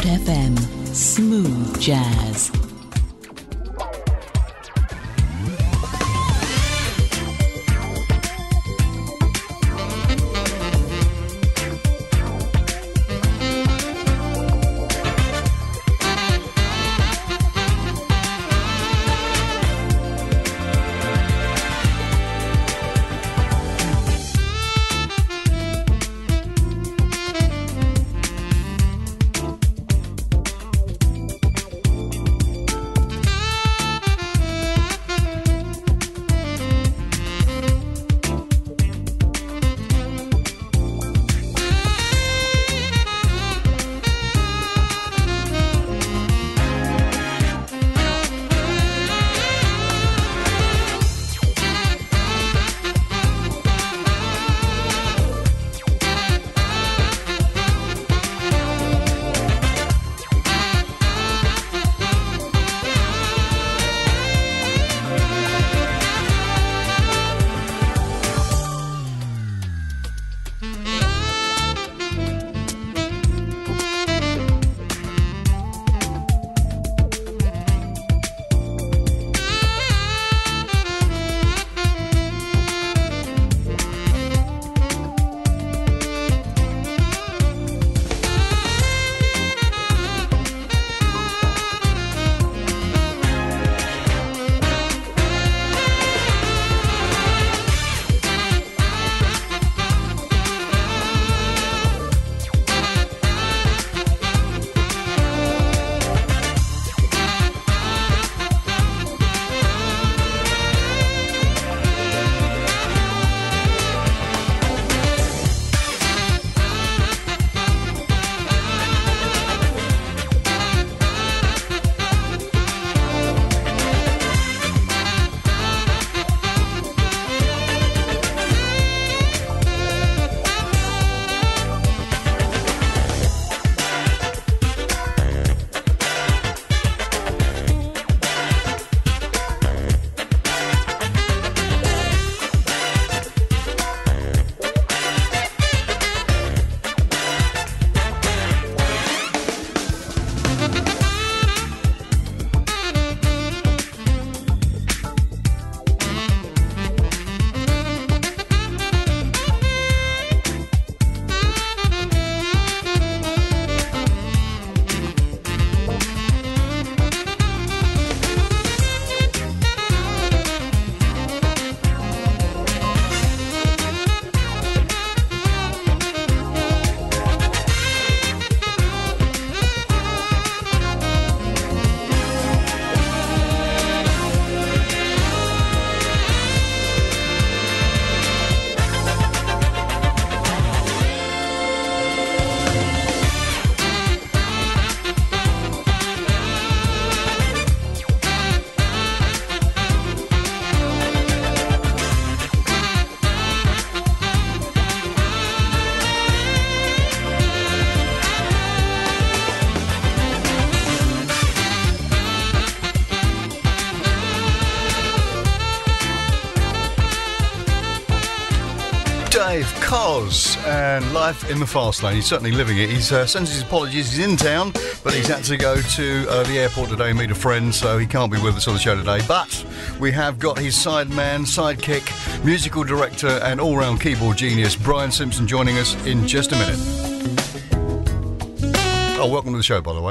FM. Smooth jazz. Dave Koz and Life in the Fast Lane. He's certainly living it. He's sends his apologies. He's in town, but he's had to go to the airport today and meet a friend, so he can't be with us on the show today. But we have got his sideman, sidekick, musical director and all-round keyboard genius, Brian Simpson, joining us in just a minute. Oh, welcome to the show, by the way.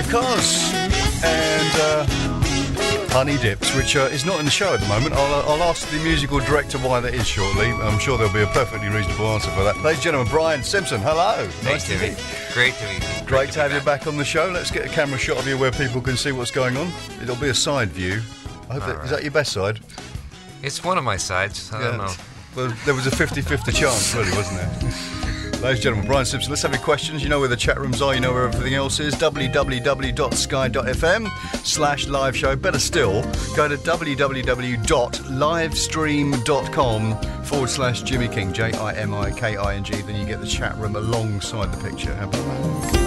Koz and Honey Dips, which is not in the show at the moment. I'll ask the musical director why that is shortly. I'm sure there'll be a perfectly reasonable answer for that. Ladies and gentlemen, Brian Simpson, hello. Nice to meet you. Great to meet you. Great to have you back on the show. Let's get a camera shot of you where people can see what's going on. It'll be a side view. I hope that, is that your best side? It's one of my sides. I don't know. Well, there was a 50-50 chance, really, wasn't there? Ladies and gentlemen, Brian Simpson, let's have your questions. You know where the chat rooms are, you know where everything else is. www.sky.fm/live show. Better still, go to www.livestream.com/Jimi King, JIMIKING. Then you get the chat room alongside the picture. How about that?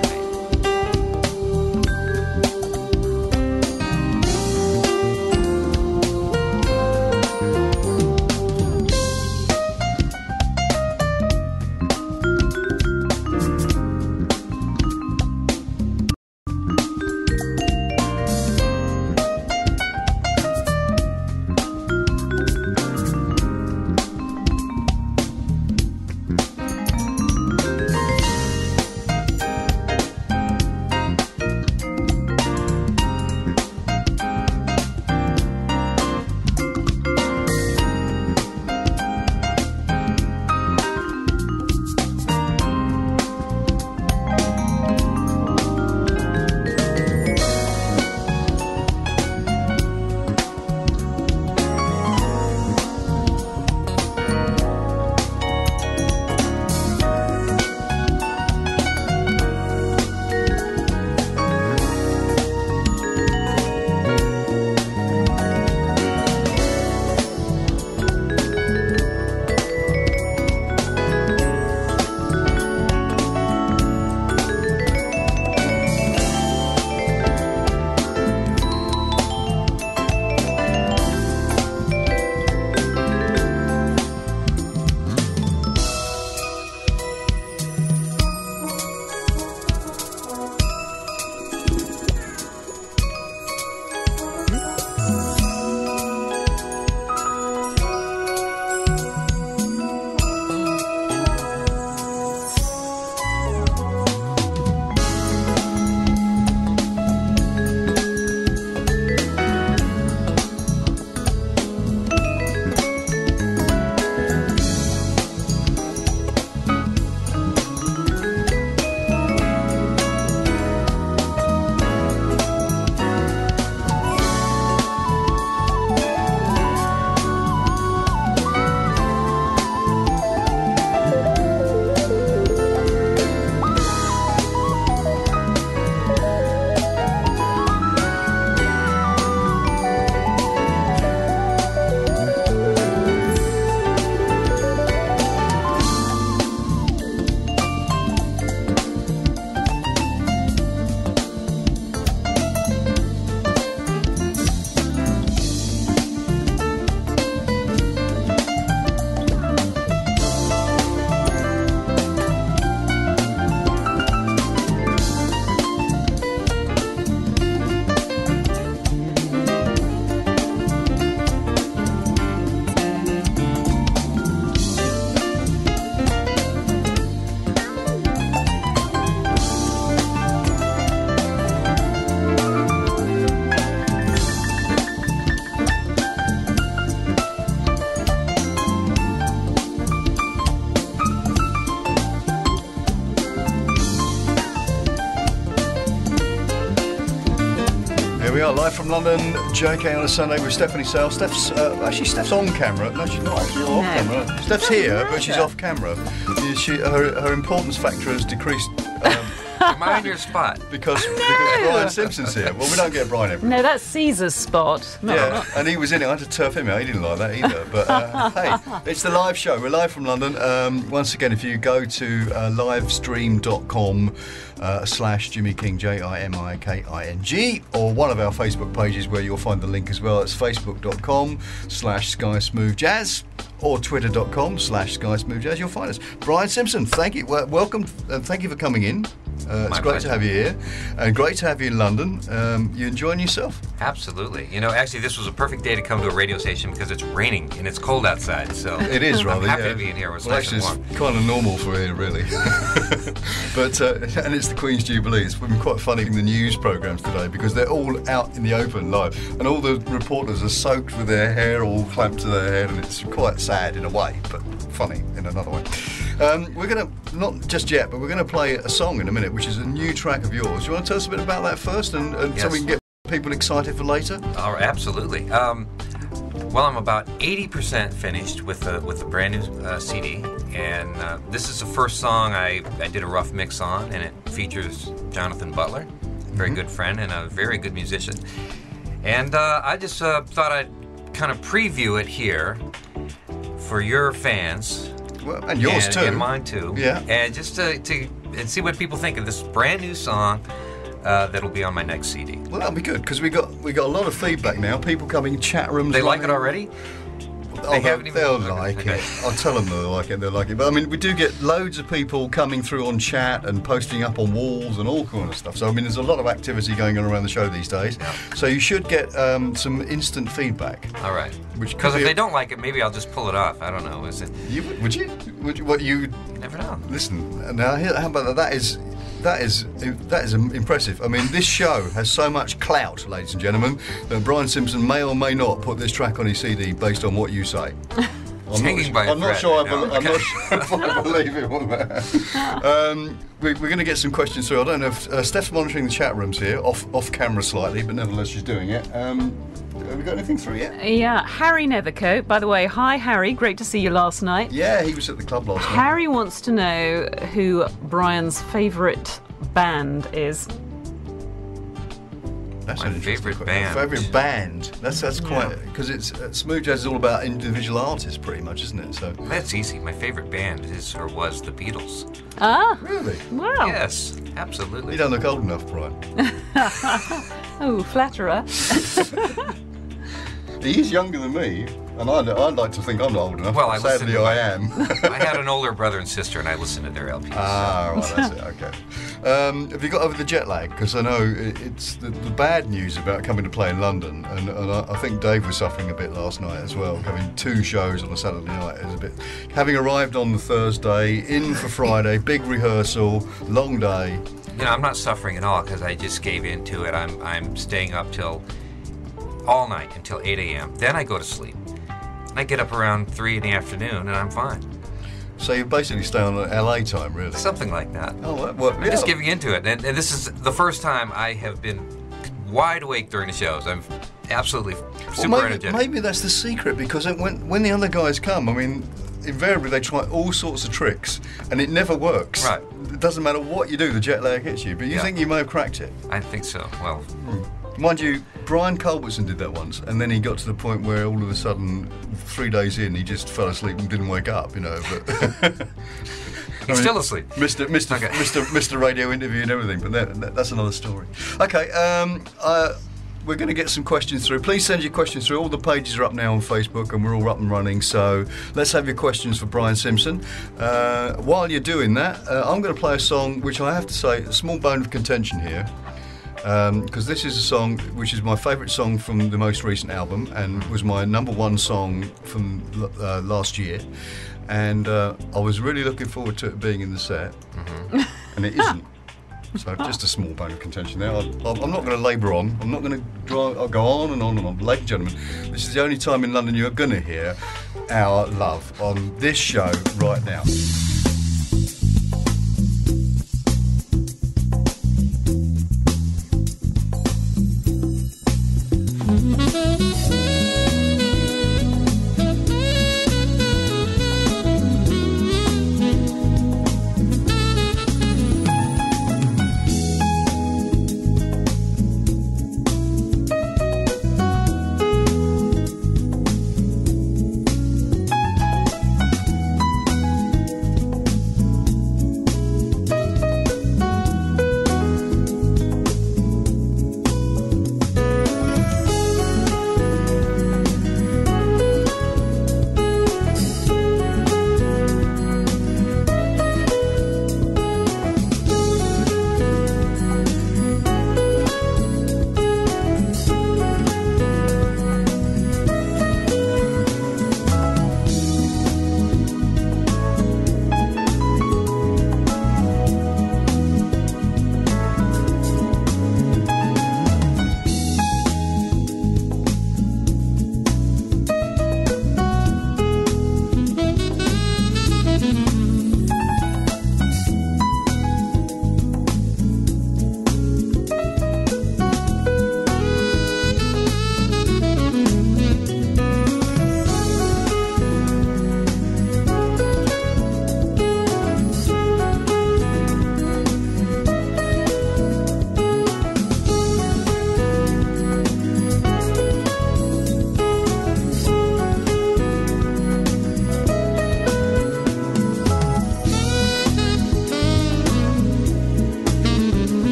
We are live from London, JK on a Sunday with Stephanie Sale. Steph's on camera. No, she's not actually off camera. Steph's here, but she's off camera. Her importance factor has decreased. Mind your spot. Because Brian Simpson's here. Well, we don't get Brian every No, that's Caesar's spot. No, yeah, and he was in it. I had to turf him out. He didn't like that either. But hey, it's the live show. We're live from London. Once again, if you go to livestream.com/Jimi King, JIMIKING, or one of our Facebook pages where you'll find the link as well. It's facebook.com/Sky Smooth Jazz or twitter.com/Sky Smooth Jazz. You'll find us. Brian Simpson, thank you. Welcome and thank you for coming in. It's great to have you here, and great to have you in London. You enjoying yourself? Absolutely. You know, actually, this was a perfect day to come to a radio station because it's raining and it's cold outside. So it is rather. I'm happy yeah. to be in here. It's well, nice actually, and warm. it's kind of normal for here, really. But and it's the Queen's Jubilee. It's been quite funny in the news programmes today because they're all out in the open live, and all the reporters are soaked with their hair all clamped to their head, and it's quite sad in a way, but funny in another way. We're going to, not just yet, but we're going to play a song in a minute, which is a new track of yours. Do you want to tell us a bit about that first, and Yes. so we can get people excited for later? Oh, absolutely. Well, I'm about 80% finished with a brand new CD, and this is the first song I did a rough mix on, and it features Jonathan Butler, a very good friend and a very good musician. And I just thought I'd kind of preview it here for your fans. Well, and yours too. And mine too. Yeah. And just to see what people think of this brand new song that'll be on my next CD. Well, that'll be good because we got a lot of feedback now. People coming, chat rooms. They like it already? Oh, haven't even- they'll okay, like okay. it. I'll tell them they'll like it. They'll like it. But I mean, we do get loads of people coming through on chat and posting up on walls and all kind of stuff. So I mean, there's a lot of activity going on around the show these days. Yeah. So you should get some instant feedback. All right. Which could Because if be they don't like it, maybe I'll just pull it off. I don't know. Is it? Would you? What you? You never know. Listen. Now, how about that? That is impressive. I mean, this show has so much clout, ladies and gentlemen, that Brian Simpson may or may not put this track on his CD based on what you say. I'm not sure if I believe it on that. We're going to get some questions through. I don't know if Steph's monitoring the chat rooms here, off camera slightly, but nevertheless she's doing it. Have we got anything through yet? Yeah, Harry Nethercote. By the way, hi Harry, great to see you last night. Yeah, he was at the club last night. Harry wants to know who Brian's favourite band is. That's My an interesting favourite question. band. Favourite band. That's quite, because it's smooth jazz is all about individual artists, pretty much, isn't it? So That's easy. My favorite band is or was the Beatles. Ah, really, wow. Yes, absolutely. you don't look old enough, Brian. Oh, flatterer. He is younger than me, and I'd like to think I'm not old enough. Well, I Sadly, listen to I am. I had an older brother and sister, and I listened to their LPs. Ah, right, that's it. Okay. Have you got over the jet lag? Because I know it's the bad news about coming to play in London, and I think Dave was suffering a bit last night as well. Having 2 shows on a Saturday night is a bit. Having arrived on the Thursday, in for Friday, big rehearsal, long day. You know, I'm not suffering at all because I just gave in to it. I'm staying up till all night until 8 a.m. Then I go to sleep. And I get up around 3 in the afternoon, and I'm fine. So you basically stay on LA time, really. Something like that. Oh, well, I'm just giving into it, and this is the first time I have been wide awake during the shows. I'm absolutely super energetic. Maybe that's the secret, because when the other guys come, I mean, invariably they try all sorts of tricks, and it never works. Right. It doesn't matter what you do, the jet lag hits you. But you think you may have cracked it. I think so. Well, Mind you, Brian Culbertson did that once, and then he got to the point where all of a sudden, 3 days in, he just fell asleep and didn't wake up, you know. But he's still asleep. Mr. Radio interview and everything, but that's another story. Okay, we're going to get some questions through. Please send your questions through. All the pages are up now on Facebook, and we're all up and running. So let's have your questions for Brian Simpson. While you're doing that, I'm going to play a song which I have to say, a small bone of contention here. Because this is a song which is my favourite song from the most recent album and was my #1 song from last year, and I was really looking forward to it being in the set, and it isn't. So just a small bone of contention there. I'm not going to labour on. I'm not going to I'll go on and on and on. Ladies and gentlemen, this is the only time in London you're going to hear our love on this show right now.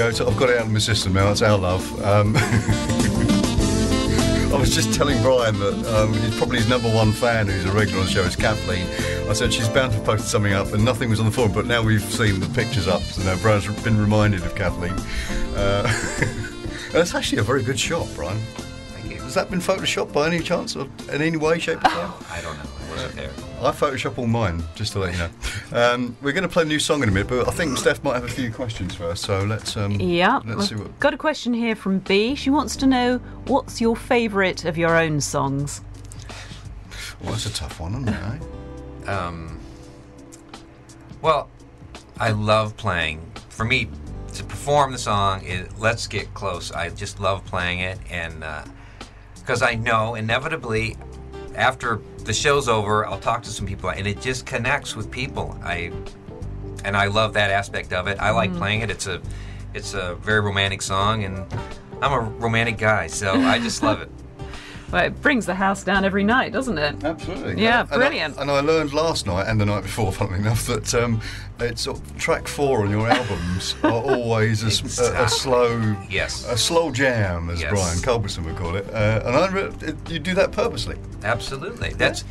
I've got it out of my system now. It's Our Love. I was just telling Brian that he's probably his number one fan who's a regular on the show is Kathleen. I said she's bound to have posted something up and nothing was on the forum, but now we've seen the pictures up, so now Brian's been reminded of Kathleen. That's actually a very good shot, Brian. Thank you. Has that been photoshopped by any chance, or in any way, shape, or form? I don't know. I wasn't there. I Photoshop all mine, just to let you know. We're going to play a new song in a minute, but I think Steph might have a few questions first, so let's see what... Got a question here from B. She wants to know, what's your favourite of your own songs? Well, that's a tough one, isn't it, eh? Well, I love playing. For me, to perform the song, Let's Get Close. I just love playing it, and because I know inevitably after the show's over, I'll talk to some people, and it just connects with people. I love that aspect of it. I like playing it. It's a very romantic song, and I'm a romantic guy, so I just love it. Well, it brings the house down every night, doesn't it? Absolutely. Yeah, brilliant. And I learned last night and the night before, funnily enough, that it's track 4 on your albums are always a slow jam, as Brian Culbertson would call it. And you do that purposely. Absolutely. That's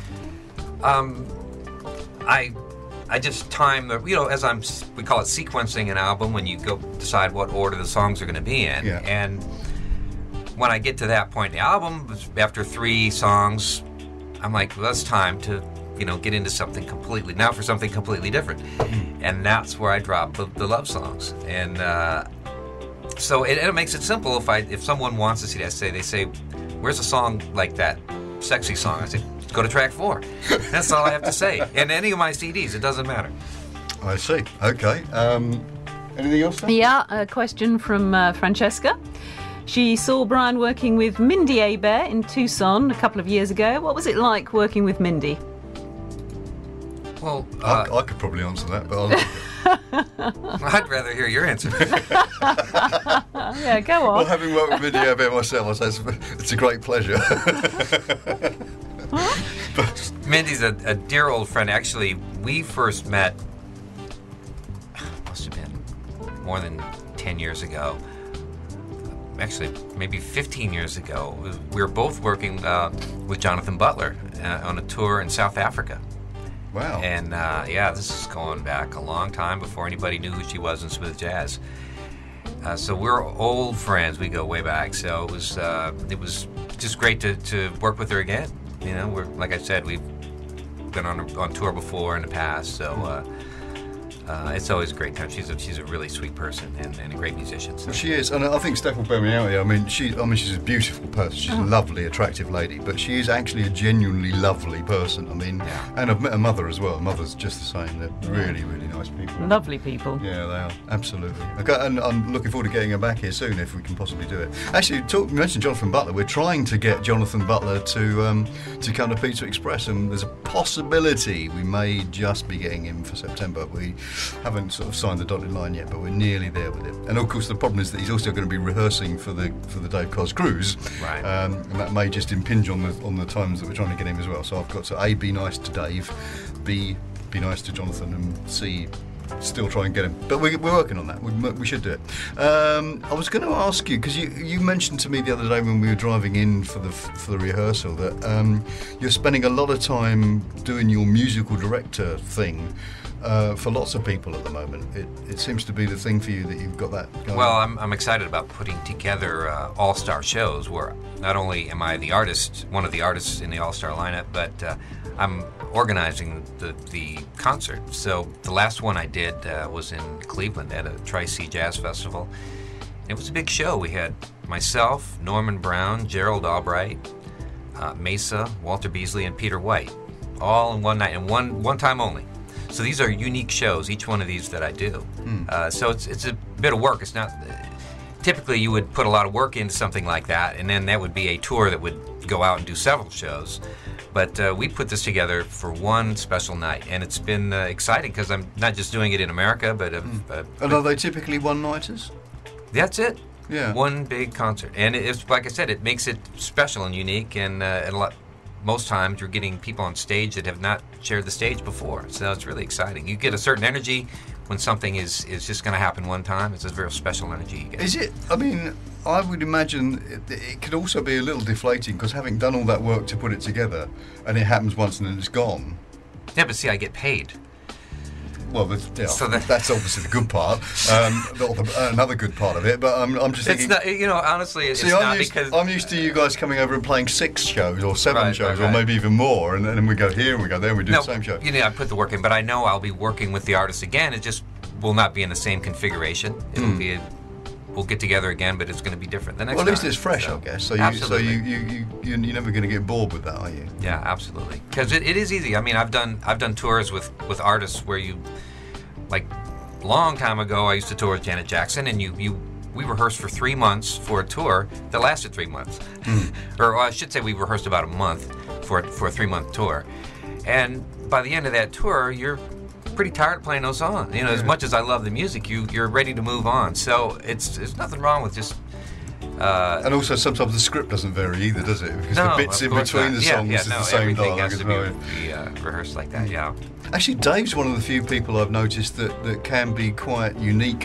I just time the as we call it sequencing an album when you go decide what order the songs are going to be in, and when I get to that point in the album, after 3 songs, I'm like, well, it's time to, get into something completely different. And that's where I drop the love songs. And so it makes it simple. If someone wants to see that, they say, where's a song like that sexy song? I say, go to track 4. That's all I have to say. And any of my CDs, it doesn't matter. I see. Okay. Anything else? Yeah, a question from Francesca. She saw Brian working with Mindy Abair in Tucson a couple of years ago. What was it like working with Mindy? Well, I could probably answer that, but I'd rather hear your answer. Yeah, go on. Well, having worked with Mindy Abair myself, I say it's a great pleasure. Mindy's a dear old friend. Actually, we first met, must have been more than 10 years ago. Actually, maybe 15 years ago. We were both working with Jonathan Butler on a tour in South Africa. Wow. And this is going back a long time before anybody knew who she was in smooth jazz. So we're old friends. We go way back. So it was just great to work with her again. We're, like I said, we've been on tour before in the past. So it's always a great time. She's a really sweet person and a great musician. So. Well, she is, and I think Steph will bear me out here. I mean, she's a beautiful person. She's a lovely, attractive lady, but she is actually a genuinely lovely person. I mean, and I've met her mother as well. Her mother's just the same. They're really, really nice people. Lovely people. Yeah, they are. Absolutely. Okay, and I'm looking forward to getting her back here soon if we can possibly do it. Actually, you mentioned Jonathan Butler. We're trying to get Jonathan Butler to come to Pizza Express, and there's a possibility we may just be getting him for September. We haven't sort of signed the dotted line yet, but we're nearly there with it. And of course, the problem is that he's also going to be rehearsing for the Dave Koz cruise, right? And that may just impinge on the times that we're trying to get him as well. So I've got to A, be nice to Dave, B, be nice to Jonathan, and C, still try and get him. But we're working on that. We should do it. I was going to ask you, because you mentioned to me the other day when we were driving in for the rehearsal that you're spending a lot of time doing your musical director thing. For lots of people at the moment, it seems to be the thing for you that you've got that going. Well, I'm excited about putting together all-star shows where not only am I one of the artists in the all-star lineup, but I'm organizing the concert. So the last one I did was in Cleveland at a Tri-C Jazz Festival. It was a big show. We had myself, Norman Brown, Gerald Albright, Mesa, Walter Beasley, and Peter White, all in one night and one time only. So these are unique shows, each one of these that I do. So it's a bit of work. It's not typically you would put a lot of work into something like that, and then that would be a tour that would go out and do several shows. But we put this together for one special night, and it's been exciting because I'm not just doing it in America, but and are they typically one-nighters? That's it. Yeah. One big concert, and it's like I said, it makes it special and unique, and a most times you're getting people on stage that have not shared the stage before. So it's really exciting. You get a certain energy when something is just going to happen one time. It's a very special energy you get. Is it? I mean, I would imagine it could also be a little deflating because having done all that work to put it together and it happens once and then it's gone. Yeah, but see, I get paid. Well, So that's obviously the good part, another good part of it. But I'm just thinking. It's not, honestly, it's See, not because I'm used to you guys coming over and playing 6 shows or 7 shows right. or maybe even more, and then we go here and we go there and we do the same show. I put the work in, but I know I'll be working with the artist again. It just will not be in the same configuration. It'll be we'll get together again, but it's going to be different the next time. Well, at least it's fresh, I guess. So absolutely. you're never going to get bored with that, are you? Yeah, absolutely. Because it is easy. I mean, I've done tours with artists where you, like, a long time ago, I used to tour with Janet Jackson, and we rehearsed for 3 months for a tour that lasted 3 months, or I should say we rehearsed about a month for a 3-month tour, and by the end of that tour, you're pretty tired of playing those songs. As much as I love the music, you're ready to move on. So it's nothing wrong with just. And also, sometimes the script doesn't vary either, does it? Because the bits in between the songs is the same dialogue as well. Everything has to be rehearsed like that. Yeah. Actually, Dave's one of the few people I've noticed that can be quite unique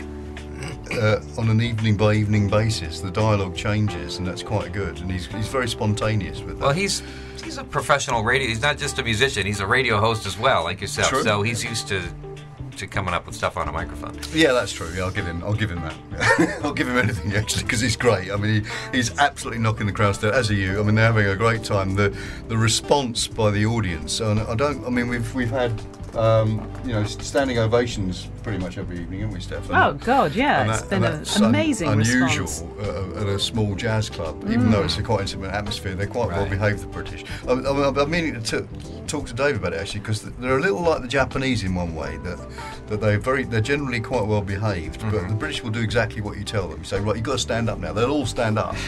on an evening by evening basis. The dialogue changes, and that's quite good. And he's very spontaneous with that. Well, he's a professional radio. He's not just a musician. He's a radio host as well, like yourself. True. So he's used to coming up with stuff on a microphone. Yeah, that's true. Yeah, I'll give him that. I'll give him anything actually, because he's great. I mean, he's absolutely knocking the crowd down. As are you. I mean, they're having a great time. The response by the audience, and we've had standing ovations pretty much every evening, haven't we, Steph? Oh God, yeah, it's been an amazing unusual response. At a small jazz club, even though it's a quite intimate atmosphere. They're quite well behaved, the British. I'm meaning to talk to Dave about it actually, because they're a little like the Japanese in one way, that they're generally quite well behaved, but the British will do exactly what you tell them. You say, right, you've got to stand up now. They'll all stand up.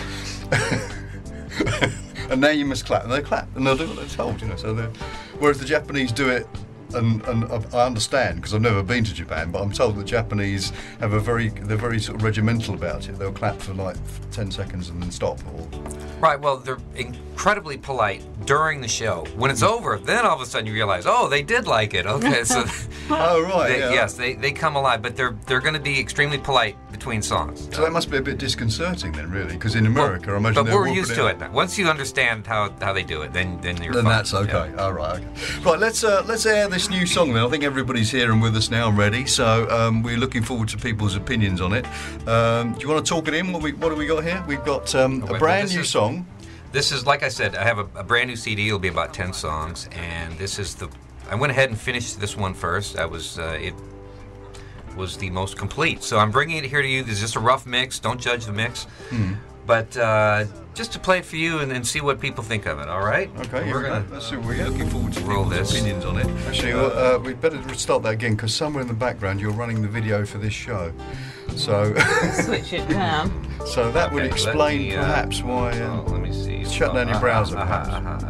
And now you must clap, and they clap, and they'll do what they're told, whereas the Japanese do it. And I understand, because I've never been to Japan, but I'm told the Japanese they're very sort of regimental about it. They'll clap for like 10 seconds and then stop. Right, well, they're incredibly polite during the show. When it's over, then all of a sudden you realize, oh, they did like it. Okay, so oh right, yes, they come alive, but they're going to be extremely polite between songs. So that must be a bit disconcerting then, really, because in America, I imagine. But we're used to it now. Once you understand how they do it, then you're fine. Then that's okay. Yeah. All right, okay. Right, let's air this new song then. I think everybody's here and with us now and ready, so we're looking forward to people's opinions on it. Do you want to talk it in? What have we got here? We've got a brand new song. This is, like I said, I have a brand new CD. It'll be about 10 songs, and this is I went ahead and finished this one first. It was the most complete. So I'm bringing it here to you. This is just a rough mix. Don't judge the mix. But just to play it for you and see what people think of it, all right? Okay, let's see what we're looking forward to roll people's this. opinions on it. Actually, we'd better start that again, because somewhere in the background you're running the video for this show. So switch it down. So that would explain perhaps why. Let me see. Shut down your browser, perhaps.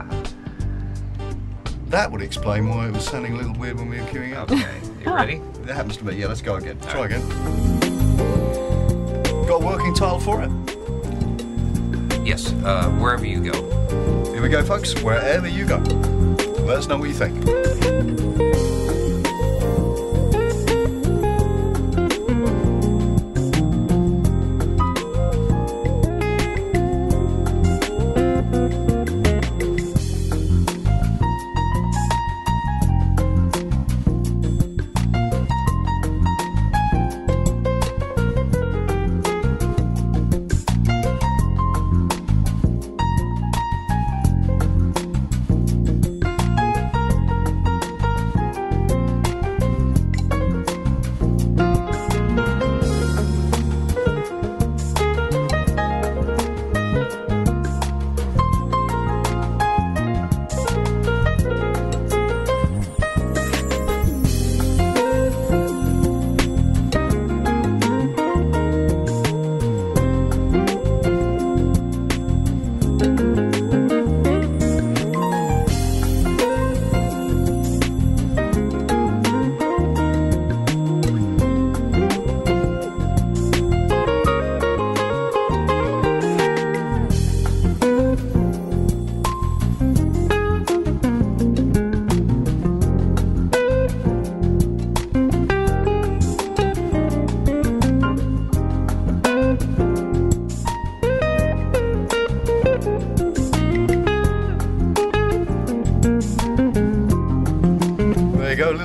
That would explain why it was sounding a little weird when we were queuing up. Okay, you ready? That happens to me. Yeah, let's go again. Try again. Got a working title for it? Yes, wherever you go. Here we go, folks. Wherever you go. Let us know what you think.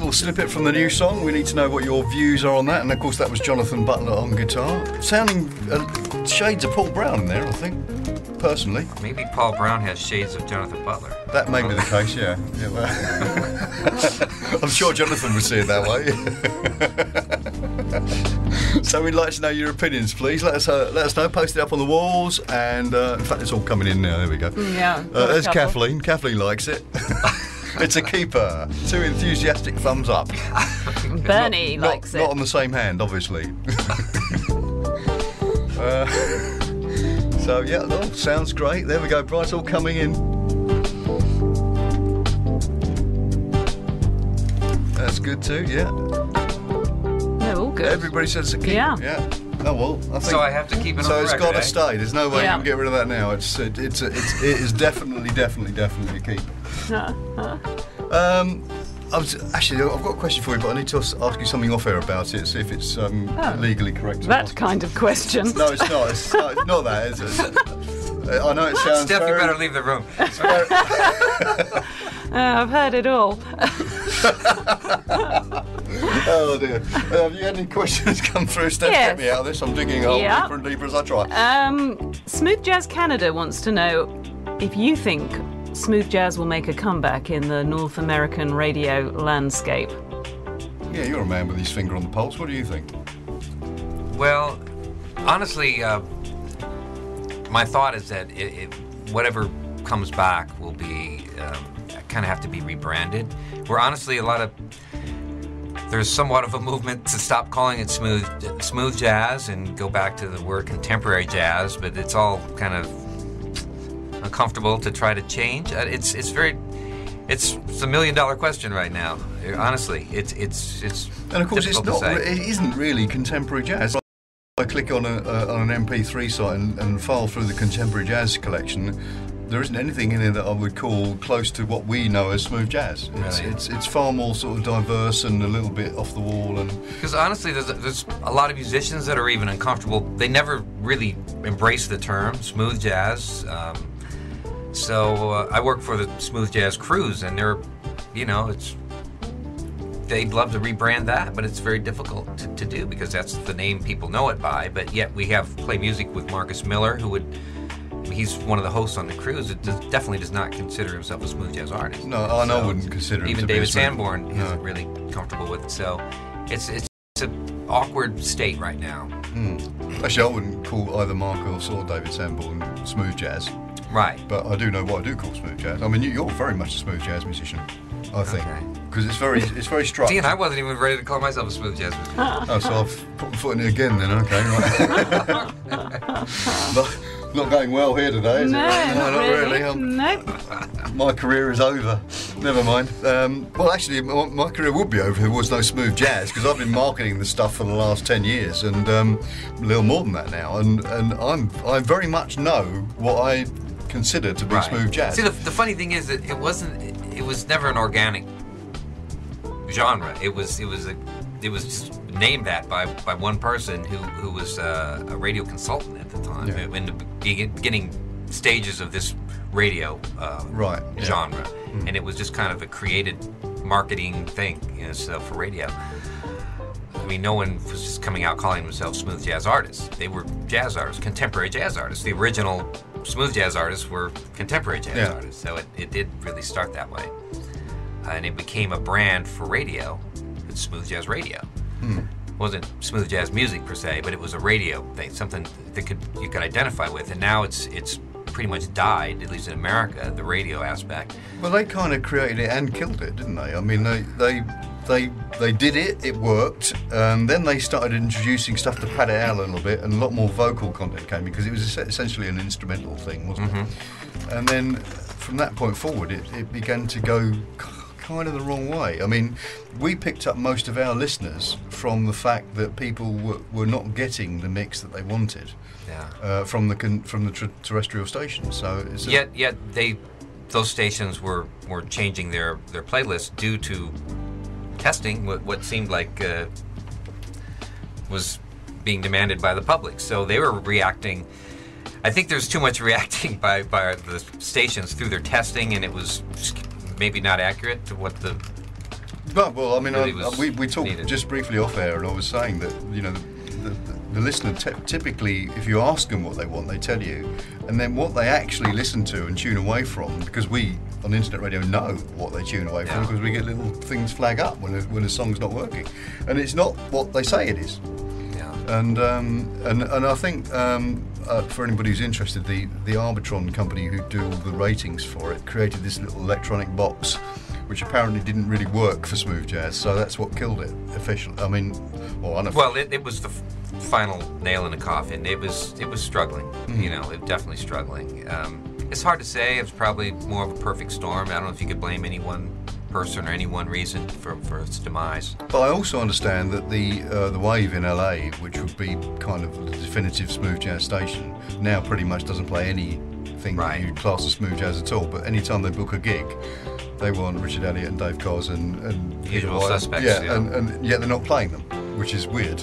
little snippet from the new song. We need to know what your views are on that. And of course, that was Jonathan Butler on guitar. Sounding shades of Paul Brown in there, I think, personally. Maybe Paul Brown has shades of Jonathan Butler. That may be the case, yeah. Well, I'm sure Jonathan would see it that way. So we'd like to know your opinions, please. Let us know. Post it up on the walls. And in fact, it's all coming in now. There we go. Yeah. There's Kathleen. Kathleen likes it. It's a keeper. 2 enthusiastic thumbs up. Bernie likes it. Not on the same hand, obviously. So yeah, sounds great. There we go. Bright, all coming in. That's good too. Yeah. They're all good. Everybody says it's a keeper. Yeah. Oh well, I think. So I have to keep it on the record. So it's got to stay. There's no way Yeah. you can get rid of that now. It is definitely a keeper. Actually, I've got a question for you, but I need to ask you something off air about it. See if it's legally correct. That kind of question. No, it's not. It's not that, is it? I know it sounds. Steph, you very... better leave the room. I've heard it all. Oh dear. Have you had any questions come through? Steph, Yes. get me out of this. I'm digging a hole Yeah. deeper and deeper as I try. Smooth Jazz Canada wants to know if you think smooth jazz will make a comeback in the North American radio landscape. Yeah, you're a man with his finger on the pulse. What do you think? Well, honestly, my thought is that whatever comes back will be kind of have to be rebranded. We're honestly there's somewhat of a movement to stop calling it smooth jazz and go back to the word contemporary jazz, but it's all kind of uncomfortable to try to change. It's a $1 million question right now. Honestly, it's And of course, difficult to say. it isn't really contemporary jazz. I click on an MP3 site and file through the contemporary jazz collection. There isn't anything in it that I would call close to what we know as smooth jazz. It's far more sort of diverse and a little bit off the wall. And because honestly, there's a lot of musicians that are even uncomfortable. They never really embrace the term smooth jazz. So I work for the Smooth Jazz Cruise, and they'd love to rebrand that, but it's very difficult to do because that's the name people know it by. But yet we play music with Marcus Miller, he's one of the hosts on the cruise. It definitely does not consider himself a smooth jazz artist. No, I wouldn't consider him even to be David a smooth- Sanborn isn't really comfortable with it. So it's an awkward state right now. Actually, I wouldn't call either Marcus or David Sanborn smooth jazz. Right. But I do know what I do call smooth jazz. I mean, you're very much a smooth jazz musician, I think, because it's very structured. See, and I wasn't even ready to call myself a smooth jazz musician. Oh, so I've put my foot in it again then. Okay, right. Not going well here today, is it? No, not really. Nope. My career is over. Never mind. Well, actually, my career would be over if there was no smooth jazz, because I've been marketing the stuff for the last 10 years, and a little more than that now. And I very much know what I consider to be smooth jazz. See, the funny thing is that it was never an organic genre. It was just named that by one person who was a radio consultant at the time in the beginning stages of this radio genre, and it was just kind of a created marketing thing, so for radio. I mean, no one was just coming out calling themselves smooth jazz artists. They were jazz artists, contemporary jazz artists. The original smooth jazz artists were contemporary jazz artists, so it did really start that way. And it became a brand for radio. It's smooth jazz radio. It wasn't smooth jazz music per se, but it was a radio thing, something that you could identify with. And now it's pretty much died, at least in America, the radio aspect. Well, they kind of created it and killed it, didn't they? I mean, they did it. It worked. Then they started introducing stuff to pad it out a little bit, and a lot more vocal content came because it was essentially an instrumental thing, wasn't it? And then from that point forward, it began to go kind of the wrong way. I mean, we picked up most of our listeners from the fact that people were not getting the mix that they wanted from the terrestrial stations. So yet those stations were changing their playlists due to testing what seemed like was being demanded by the public. So they were reacting. I think there's too much reacting by the stations through their testing, and it was maybe not accurate to what the Well, I mean, really we talked needed. just briefly off air, and I was saying that the listener typically, if you ask them what they want, they tell you, and then what they actually listen to and tune away from, because we on internet radio know what they tune away from, because we get little things flag up when a song's not working, and it's not what they say it is. And I think for anybody who's interested, the Arbitron company who do all the ratings for it created this little electronic box, which apparently didn't really work for smooth jazz, so that's what killed it officially. I mean, well, it was the final nail in the coffin. It was struggling. You know, it definitely struggling. It's hard to say. It was probably more of a perfect storm. I don't know if you could blame any one person or any one reason for its demise. But I also understand that the Wave in LA, which would be kind of the definitive smooth jazz station, now pretty much doesn't play anything that you class as smooth jazz at all. But anytime they book a gig, they want Richard Elliott and Dave Koz and Usual Suspects. Yeah, and yet they're not playing them, which is weird.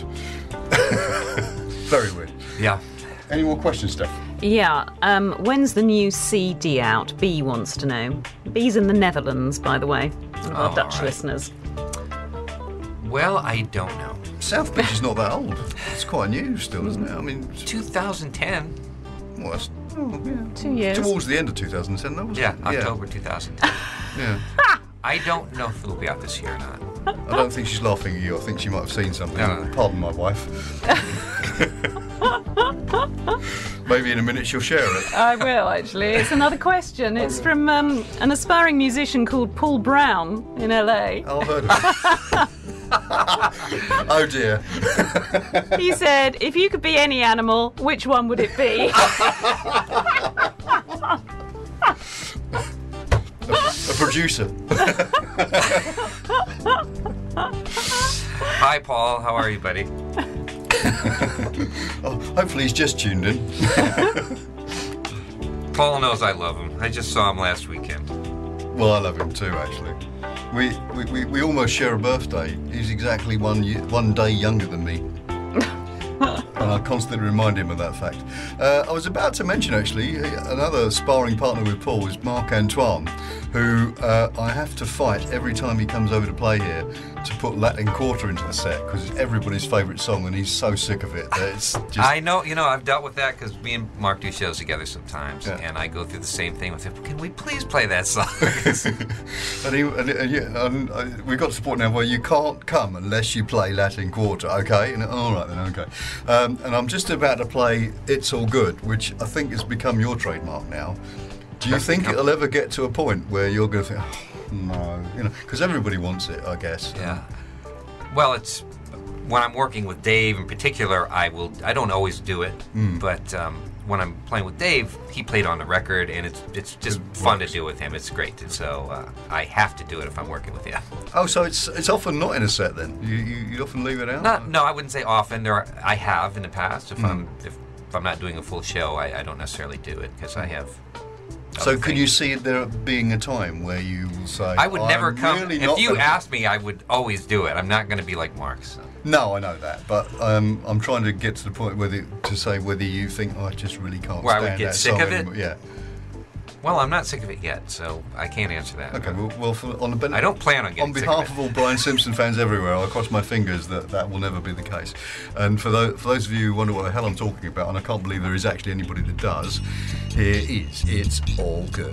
Very weird. Yeah. Any more questions, Steph? Yeah. When's the new CD out? B wants to know. B's in the Netherlands, by the way. One of our Dutch listeners. Well, I don't know. South Beach is not that old. It's quite new still, isn't it? I mean, 2010. Well, that's 2 years. towards the end of 2010, though, wasn't Yeah, it? October 2010. Yeah. I don't know if it'll be out this year or not. I don't think she's laughing at you. I think she might have seen something. No. Pardon my wife. Maybe in a minute she'll share it. I will, actually. It's another question. It's from an aspiring musician called Paul Brown in LA. I've heard of it. Oh dear. He said, if you could be any animal, which one would it be? A producer. Hi, Paul. How are you, buddy? Oh, hopefully he's just tuned in. Paul knows I love him. I just saw him last weekend. Well, I love him too, actually. We almost share a birthday. He's exactly one day younger than me. And I constantly remind him of that fact. I was about to mention, actually, another sparring partner with Paul is Marc Antoine, who I have to fight every time he comes over to play here to put Latin Quarter into the set, because it's everybody's favourite song and he's so sick of it that it's just... I know, I've dealt with that because me and Mark do shows together sometimes, and I go through the same thing with him. Can we please play that song? and we've got to support now where you can't come unless you play Latin Quarter, okay? And, all right then, okay. And I'm just about to play It's All Good, which I think has become your trademark now. Do you think it'll ever get to a point where you're going to think, oh, no, because everybody wants it, I guess. Yeah. Well, it's when I'm working with Dave in particular, I don't always do it, but when I'm playing with Dave, he played on the record, and it's just fun to do with him. It's great, and so I have to do it if I'm working with him. Oh, so it's often not in a set then? You often leave it out? No, I wouldn't say often. I have in the past. If I'm not doing a full show, I don't necessarily do it because I have. So can you see there being a time where you will say, I would never come. Really if you asked me, I would always do it. I'm not going to be like Mark. So. No, I know that, but I'm trying to get to the point whether you think, I just really can't where stand I would get that sick song of it? anymore. Yeah. Well, I'm not sick of it yet, so I can't answer that. Okay, well I don't plan on getting on sick behalf of of all Brian Simpson fans everywhere, I'll cross my fingers that will never be the case. And for those of you who wonder what the hell I'm talking about, and I can't believe there is actually anybody that does, here is It's All Good.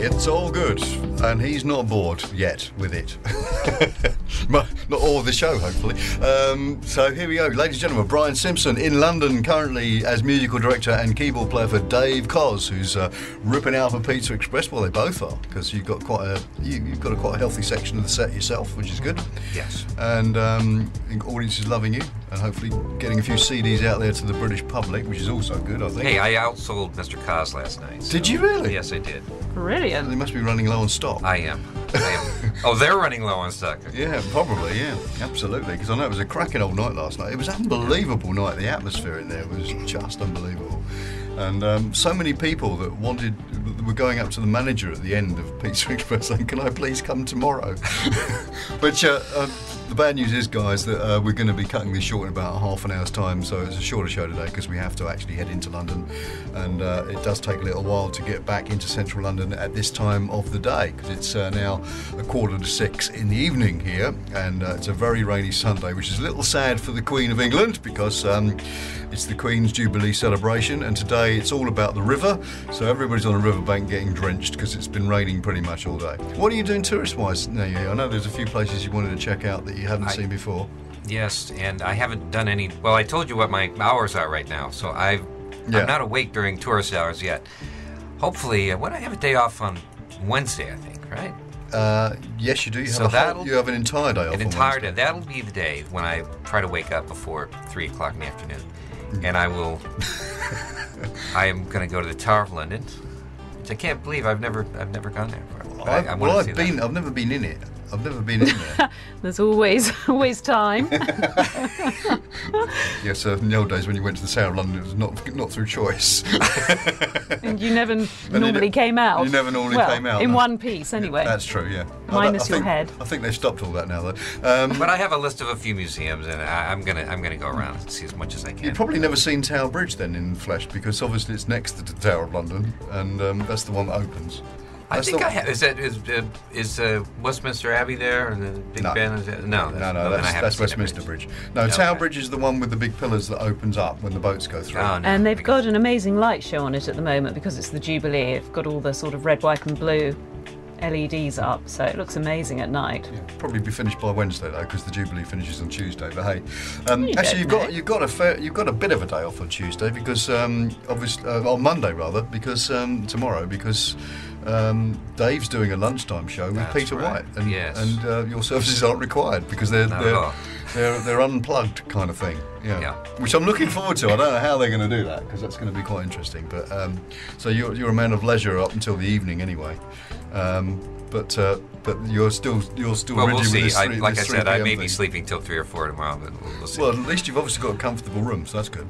It's all good, and he's not bored yet with it. Not all of the show, hopefully. So here we go, ladies and gentlemen. Brian Simpson in London, currently as musical director and keyboard player for Dave Koz, who's ripping out for Pizza Express. Well, they both are, because you've got quite a healthy section of the set yourself, which is good. Yes. And the audience is loving you, and hopefully getting a few CDs out there to the British public, which is also good, I think. Hey, I outsold Mr. Koz last night. Did you really? Yes, I did. Brilliant. They must be running low on stock. I am. Oh, they're running low on stock. Yeah, probably, yeah. Absolutely, because I know it was a cracking old night last night. It was an unbelievable night. The atmosphere in there was just unbelievable. And so many people that were going up to the manager at the end of Pizza Express saying, "Can I please come tomorrow?" Which, the bad news is, guys, that we're going to be cutting this short in about half an hour's time, so it's a shorter show today because we have to actually head into London, and it does take a little while to get back into central London at this time of the day, because it's now 5:45 in the evening here, and it's a very rainy Sunday, which is a little sad for the Queen of England, because it's the Queen's Jubilee celebration, and today it's all about the river, so everybody's on the riverbank getting drenched because it's been raining pretty much all day. What are you doing tourist-wise now? I know there's a few places you wanted to check out that you haven't seen before. Yes, and I haven't done any. Well, I told you what my hours are right now, so I'm not awake during tourist hours yet. Hopefully, when I have a day off on Wednesday, I think, right? Yes, you do. You have an entire day off. An entire day. That'll be the day when I try to wake up before 3 o'clock in the afternoon, and I will. I am going to go to the Tower of London, which I can't believe I've never gone there before. I've never been in it. I've never been in there. There's always time. Yes, in the old days when you went to the Tower of London, it was not through choice. And you never normally came out. You never normally came out. In one piece, anyway. That's true, yeah. Minus your head. I think they've stopped all that now, though. But I have a list of a few museums, and I'm gonna go around and see as much as I can. You've probably never seen Tower Bridge then in flesh, because obviously it's next to the Tower of London, and that's the one that opens. I think I have. Is Westminster Abbey there, and the Big Ben? Is there? No, that's Westminster Bridge. No, Tower Bridge is the one with the big pillars that opens up when the boats go through. Oh, no, and they've got an amazing light show on it at the moment because it's the Jubilee. It's got all the sort of red, white, and blue LEDs up, so it looks amazing at night. Yeah, probably be finished by Wednesday though, because the Jubilee finishes on Tuesday. But hey, actually you've got a bit of a day off on Tuesday because obviously on Monday rather, because tomorrow because. Dave's doing a lunchtime show with Peter White, and your services aren't required because they're unplugged kind of thing. Yeah. Which I'm looking forward to. I don't know how they're going to do that because that's going to be quite interesting. But so you're a man of leisure up until the evening anyway. But you're still well, we'll see. Like I said, I may be sleeping till 3 or 4 tomorrow, but we'll see. Well, at least you've obviously got a comfortable room, so that's good.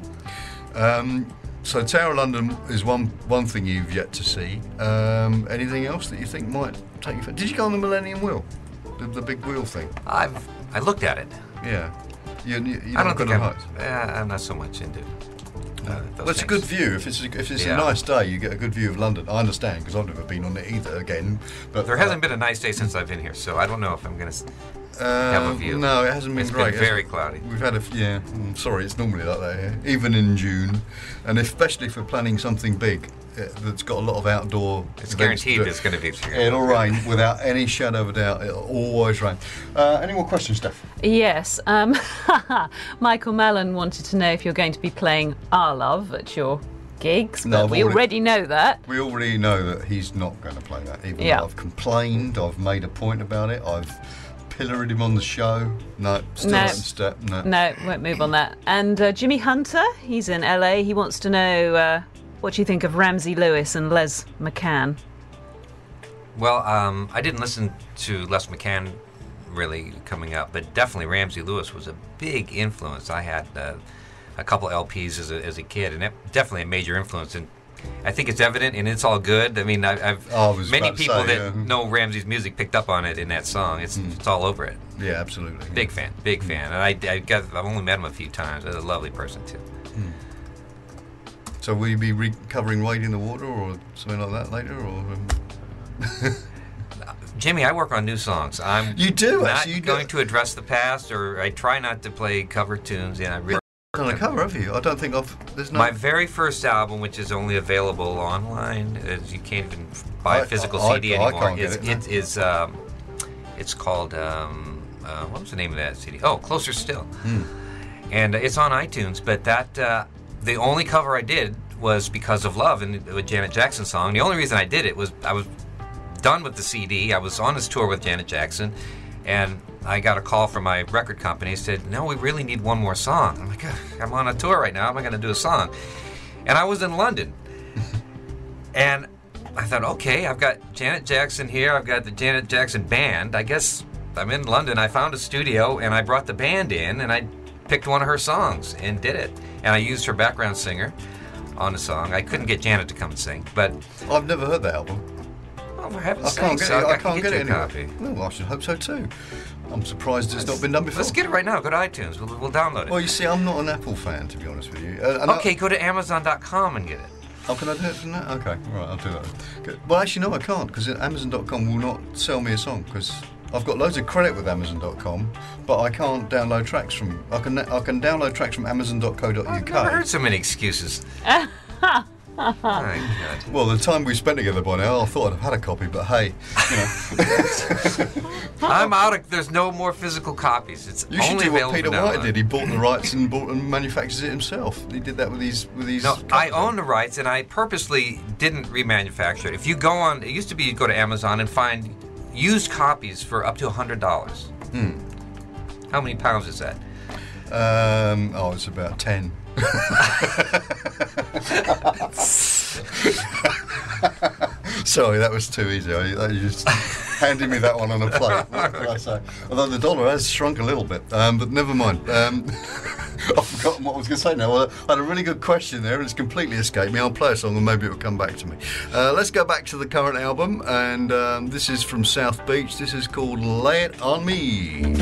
So Tower of London is one thing you've yet to see. Anything else that you think might take you? Did you go on the Millennium Wheel, the big wheel thing? I looked at it. Yeah. I don't think I'm not so much into. Well, it's a good view. If it's a nice day, you get a good view of London. I understand because I've never been on it either. Again, but there hasn't been a nice day since I've been here, so I don't know if I'm going to. Have a view. No, it hasn't been great. It's been very cloudy. We've had I'm sorry, it's normally like that here, even in June, and especially for planning something big that's got a lot of outdoor. It's guaranteed it's going to be. It'll rain without any shadow of a doubt. It'll always rain. Any more questions, Steph? Yes. Michael Mallon wanted to know if you're going to be playing Our Love at your gigs, but we already know that. We already know that he's not going to play that. Even though I've complained, I've made a point about it. I've pilloried him on the show. No, still not in step. No, won't move on that. And Jimmy Hunter, he's in LA. He wants to know what you think of Ramsey Lewis and Les McCann. Well, I didn't listen to Les McCann really coming up, but definitely Ramsey Lewis was a big influence. I had a couple LPs as a kid, and definitely a major influence. And I think it's evident, and it's all good. I mean, many people that know Ramsey's music picked up on it in that song. It's all over it. Yeah, absolutely. Big fan. And I've only met him a few times. He's a lovely person too. So will you be covering Wade in the Water or something like that later, or? Jimmy, I work on new songs. You do not actually. going to address the past, or I try not to play cover tunes. And I really done a cover, have you? I don't think I've. There's no. My very first album, which is only available online, you can't even buy a physical CD I anymore. can't get it, It's called what was the name of that CD? Oh, Closer Still. Hmm. And it's on iTunes. But that the only cover I did was Because of Love, and with Janet Jackson song. The only reason I did it was I was done with the CD. I was on this tour with Janet Jackson, and I got a call from my record company. Said, "No, we really need one more song." I'm like, "I'm on a tour right now. How am I going to do a song?" And I was in London, and I thought, okay, I've got Janet Jackson here. I've got the Janet Jackson band. I guess I'm in London. I found a studio, and I brought the band in, and I picked one of her songs and did it. And I used her background singer on the song. I couldn't get Janet to come and sing, but I've never heard that album. oh, for heaven's I can't sakes, get it. I can can't get you it a copy. anyway. Well, I should hope so too. I'm surprised it's not been done before. Let's get it right now. Go to iTunes. We'll download it. Well, you see, I'm not an Apple fan, to be honest with you. Okay, go to Amazon.com and get it. Oh, can I do it from that? Okay, right, I'll do that. Good. Well, actually, no, I can't, because Amazon.com will not sell me a song, because I've got loads of credit with Amazon.com, but I can't download tracks from. I can download tracks from Amazon.co.uk. I've never heard so many excuses. My God. Well, the time we spent together by now, I thought I'd have had a copy, but hey, you know. I'm out of. There's no more physical copies. It's You should only do what available Peter for White download. did. He bought the rights and manufactures it himself. He did that with these. No, I own the rights, and I purposely didn't remanufacture it. If you go on, it used to be you go to Amazon and find used copies for up to $100. How many pounds is that? It's about 10. Sorry, that was too easy. You just handed me that one on a plate. What can I say? Although the dollar has shrunk a little bit, but never mind. I've forgotten what I was going to say now. Well, I had a really good question there, and it's completely escaped me. I'll play a song, and maybe it will come back to me. Let's go back to the current album, and this is from South Beach. This is called Lay It On Me.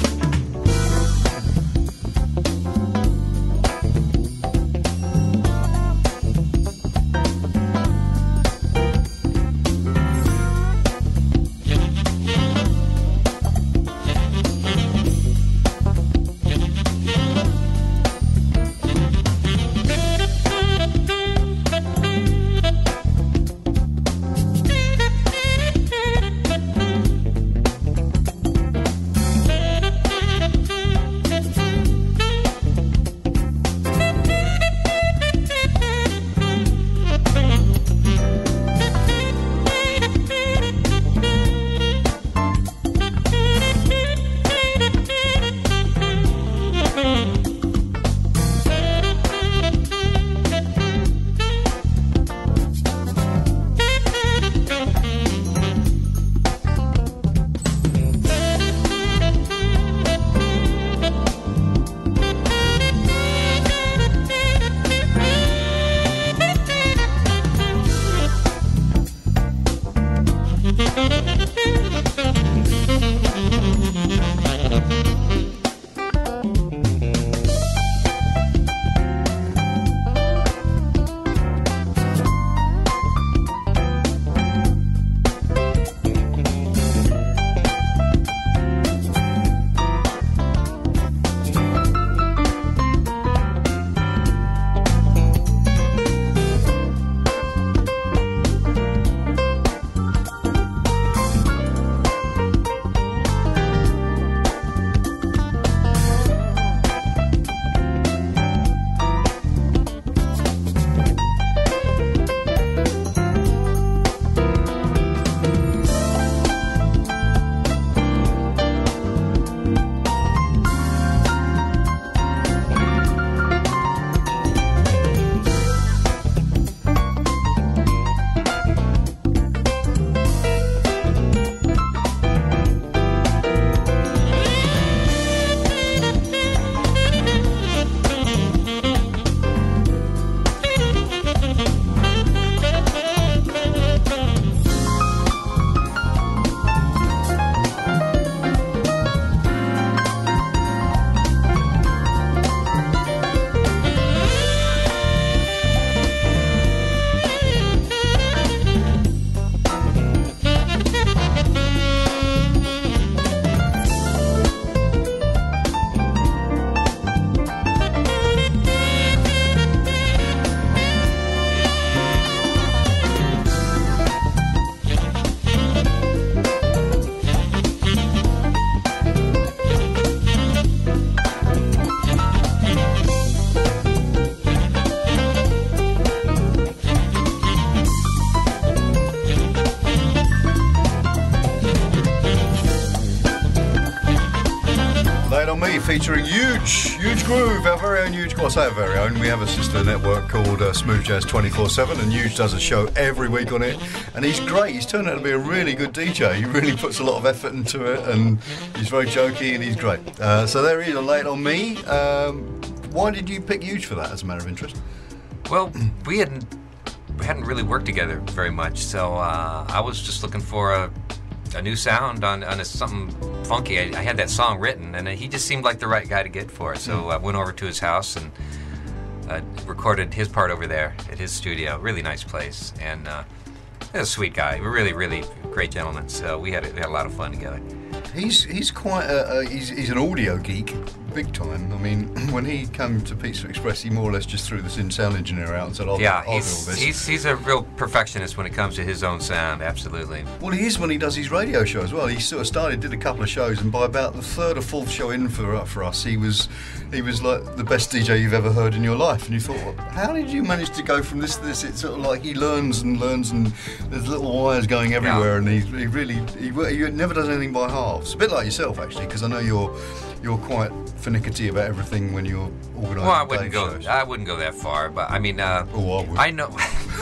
featuring Huge Groove, our very own Huge. Well, I say our very own. We have a sister network called Smooth Jazz 24/7, and Huge does a show every week on it. And he's great. He's turned out to be a really good DJ. He really puts a lot of effort into it, and he's very jokey, and he's great. So there he is on Lay It On Me. Why did you pick Huge for that, as a matter of interest? Well, we hadn't really worked together very much, so I was just looking for a new sound on something funky. I had that song written, and he just seemed like the right guy to get for it. So I went over to his house and recorded his part over there at his studio. Really nice place, and he's a sweet guy. Really, really great gentleman. So we had a lot of fun together. He's quite he's an audio geek, big time. I mean, when he came to Pizza Express, he more or less just threw the sound engineer out and said, I'll do all this. He's a real perfectionist when it comes to his own sound, absolutely. Well, he is when he does his radio show as well. He sort of did a couple of shows, and by about the third or fourth show in for us, he was like the best DJ you've ever heard in your life. And you thought, well, how did you manage to go from this to this? It's sort of like he learns, and there's little wires going everywhere, and he never does anything by halves. A bit like yourself, actually, because I know you're quite finickety about everything when you're organising. Well, I wouldn't go that far, but I mean, I would. I know.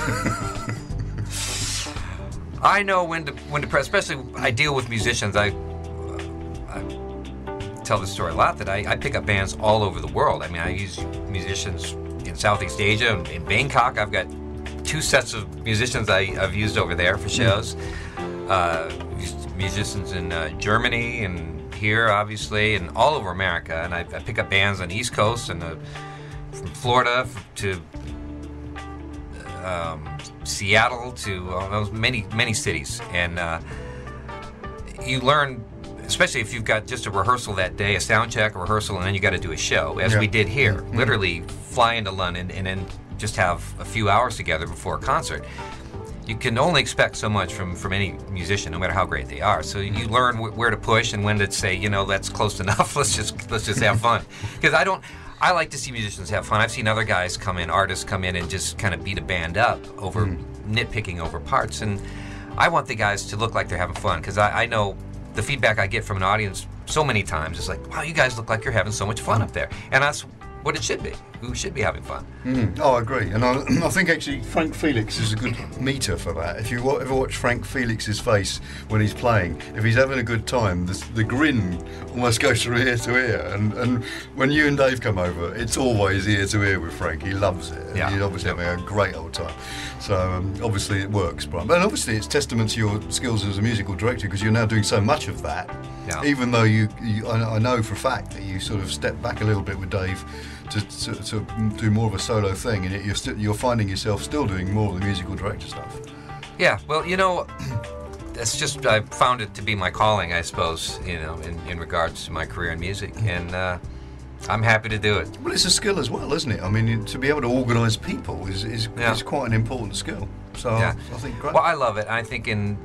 I know when to press. Especially, I deal with musicians. I tell this story a lot, that I pick up bands all over the world. I mean, I use musicians in Southeast Asia. In Bangkok, I've got 2 sets of musicians I've used over there for shows. Used musicians in Germany and here, obviously, and all over America. And I pick up bands on the East Coast and from Florida to Seattle to many cities. And you learn, especially if you've got just a rehearsal that day, a sound check, a rehearsal, and then you got to do a show, as we did here. Mm-hmm. Literally fly into London and then just have a few hours together before a concert. You can only expect so much from any musician, no matter how great they are. So you learn where to push and when to say, that's close enough. Let's just have fun. Because I like to see musicians have fun. I've seen other guys artists come in and just kind of beat a band up over nitpicking over parts. And I want the guys to look like they're having fun, because I know the feedback I get from an audience so many times is like, wow, you guys look like you're having so much fun up there. And that's what it should be. We should be having fun. Oh, I agree. And I think actually Frank Felix is a good meter for that. If you ever watch Frank Felix's face when he's playing, if he's having a good time, the grin almost goes from ear to ear. And when you and Dave come over, it's always ear to ear with Frank. He loves it. And he's obviously having a great old time. So obviously it works, Brian. And obviously it's testament to your skills as a musical director, because you're now doing so much of that. Yeah. Even though I know for a fact that you sort of stepped back a little bit with Dave to do more of a solo thing, and yet you're finding yourself still doing more of the musical director stuff. Yeah, well, that's just, I found it to be my calling, I suppose, in regards to my career in music, and I'm happy to do it. Well, it's a skill as well, isn't it? I mean, to be able to organise people is quite an important skill. So I think great. Well, I love it. I think in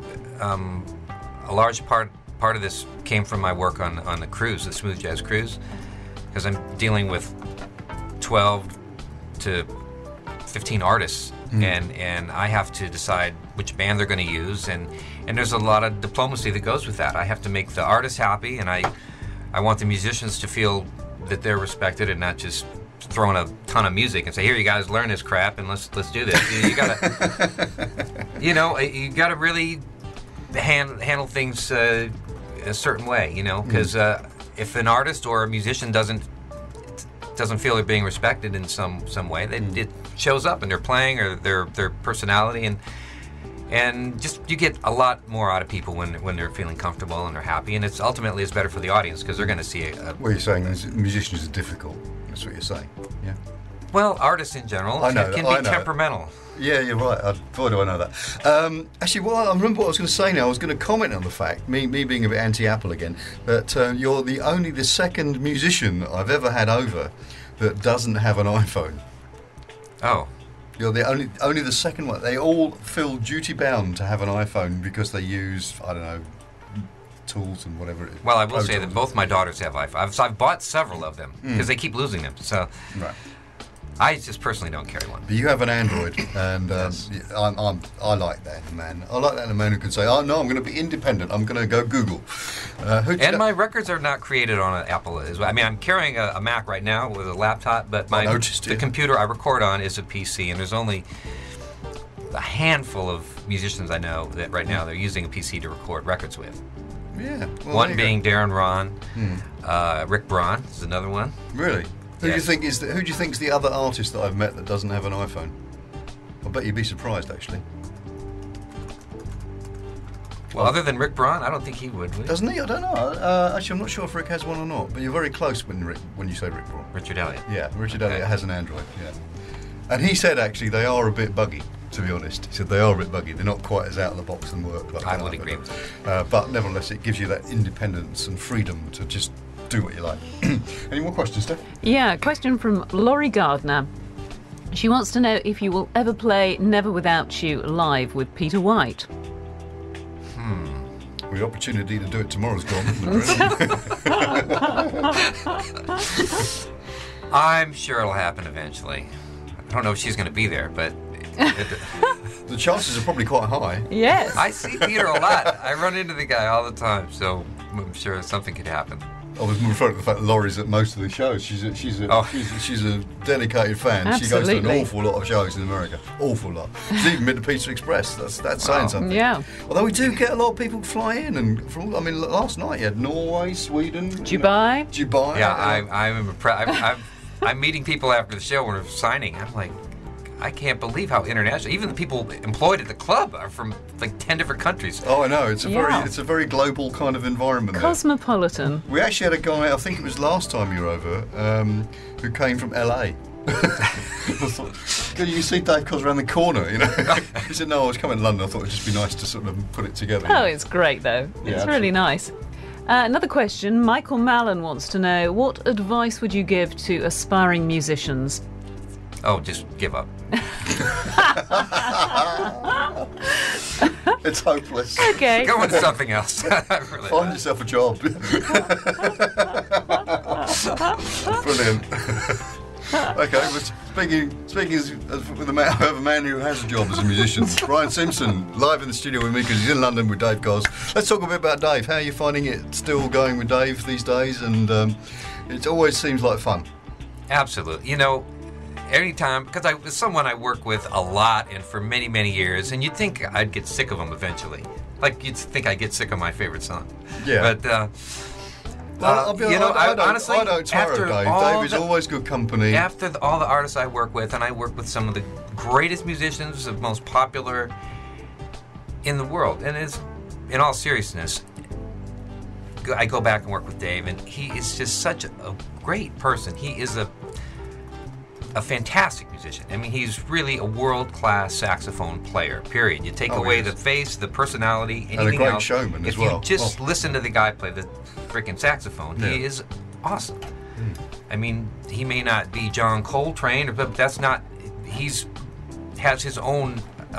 a large part of this came from my work on the cruise, the Smooth Jazz Cruise, because I'm dealing with 12 to 15 artists, and I have to decide which band they're going to use, and there's a lot of diplomacy that goes with that. I have to make the artists happy, and I want the musicians to feel that they're respected, and not just throwing a ton of music and say, here, you guys learn this crap and let's do this. You gotta you gotta really handle things a certain way, because if an artist or a musician doesn't feel they're being respected in some way, it shows up in their playing or their personality, and just you get a lot more out of people when they're feeling comfortable and they're happy, and it's better for the audience, because they're going to see what you're saying is musicians are difficult. That's what you're saying. Yeah. Well, artists in general can be temperamental. Yeah, you're right. Boy, do I know that. Actually, I remember what I was going to say now. I was going to comment on the fact, me being a bit anti-Apple again, that you're the second musician I've ever had over that doesn't have an iPhone. Oh. You're the only the second one. They all feel duty-bound to have an iPhone because they use, I don't know, tools and whatever it is. Well, I will say that both my daughters have iPhones. I've bought several of them because they keep losing them. So. Right. I just personally don't carry one. But you have an Android, and Yes. I like that in a man. I like that in a man who can say, "Oh no, I'm going to be independent. I'm going to go Google." And my records are not created on an Apple as well. I mean, I'm carrying a Mac right now with a laptop, but the computer I record on is a PC, and there's only a handful of musicians I know that right now they're using a PC to record records with. Yeah. Well, One being Darren Ron, Rick Braun is another one. Really? Who do you Yes. think is who do you think is the other artist that I've met that doesn't have an iPhone? I bet you'd be surprised, actually. Well, other than Rick Braun, I don't think he would he? Doesn't he? I don't know. Actually, I'm not sure if Rick has one or not. But you're very close when you say Rick Braun. Richard Elliott. Yeah, Richard Okay. Elliott has an Android. Yeah. And he said actually they are a bit buggy. To be honest, he said they are a bit buggy. They're not quite as out of the box and work. Like I that, would but, agree with that. but nevertheless, it gives you that independence and freedom to just do what you like. Any more questions, Steph? Yeah, question from Laurie Gardner. She wants to know if you will ever play Never Without You live with Peter White. Well, the opportunity to do it tomorrow's gone, isn't it, really? I'm sure it'll happen eventually. I don't know if she's going to be there, but The chances are probably quite high. Yes. I see Peter a lot. I run into the guy all the time, so I'm sure something could happen. I was referring to the fact that Laurie's at most of the shows. She's a dedicated fan. She goes to an Absolutely. awful lot of shows in America. Awful lot. She's even been to Pizza Express. That's saying something. Yeah. Although we do get a lot of people fly in, and last night you had Norway, Sweden, Dubai. Dubai. Yeah, I'm impressed. I'm meeting people after the show when we're signing. I'm like, I can't believe how international. Even the people employed at the club are from like 10 different countries. Oh, I know. It's a Yeah. very global kind of environment. There. Cosmopolitan. We actually had a guy, I think it was last time you were over, who came from LA. I thought, you can see Dave Koz around the corner, you know. He said, no, I was coming to London. I thought it would just be nice to sort of put it together. Oh, it's great though. Yeah, It's really nice. Another question. Michael Mallon wants to know, what advice would you give to aspiring musicians? Oh, just give up. It's hopeless. Okay. Go into something else. Really. Find yourself a job. Brilliant. Okay, but speaking with a man who has a job as a musician, Brian Simpson, live in the studio with me because he's in London with Dave Koz. Let's talk a bit about Dave. How are you finding it still going with Dave these days? And it always seems like fun. Absolutely. You know, anytime, because I was someone I work with a lot and for many, many years, and you'd think I'd get sick of them eventually. Like you'd think I'd get sick of my favorite song. Yeah. But I'll be honest, honestly, I don't tire after of Dave. all Dave is always good company. After all the artists I work with, and I work with some of the greatest musicians, the most popular in the world, and it's, in all seriousness, I go back and work with Dave, and he is just such a great person. He is a fantastic musician. I mean, he's really a world-class saxophone player, period. You take away the face, the personality, anything and a great else. showman as if well. you just listen to the guy play the freaking saxophone, he is awesome. I mean, he may not be John Coltrane, but that's not, has his own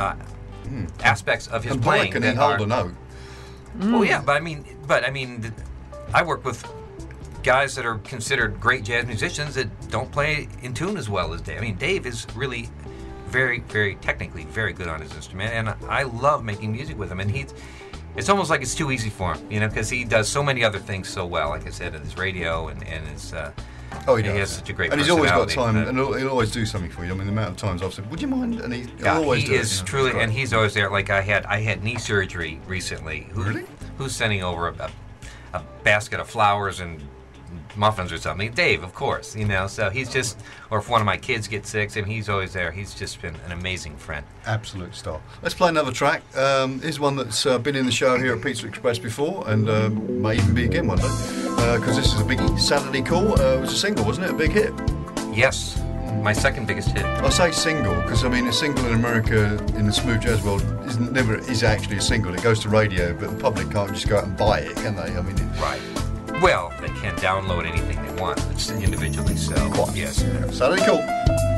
aspects of his and playing. can he hold a note? Oh yeah, but I mean, I work with guys that are considered great jazz musicians that don't play in tune as well as Dave. I mean, Dave is really very, very technically very good on his instrument, and I love making music with him. And it's almost like it's too easy for him, you know, because he does so many other things so well. Like I said, his radio and his. Oh, he does. He has such a great and he's always got personality. time, and he'll always do something for you. I mean, the amount of times I've said, "Would you mind?" And he'll Yeah, always he do is it. truly, and he's always there. Like I had knee surgery recently. Really? Who's sending over a basket of flowers and muffins or something? Dave, of course. You know, so he's just, or if one of my kids gets sick, and he's always there. He's just been an amazing friend. Absolute star. Let's play another track. Here's one that's been in the show here at Pizza Express before, and may even be again one day. Because this is a biggie. Saturday Call. It was a single, wasn't it? A big hit. Yes, my second biggest hit. I say single because I mean a single in America in the smooth jazz world is actually a single. It goes to radio, but the public can't just go out and buy it, can they? I mean, Right. Well, they can download anything they want. It's individually so. Quite. Yes. Saturday Call.